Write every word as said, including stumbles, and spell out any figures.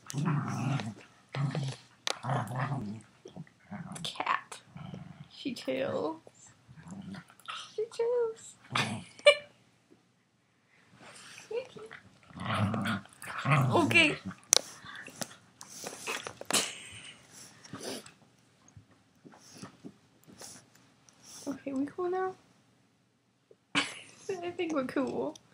Cat. She chills. She chills. Okay. Okay, we cool now? I think we're cool.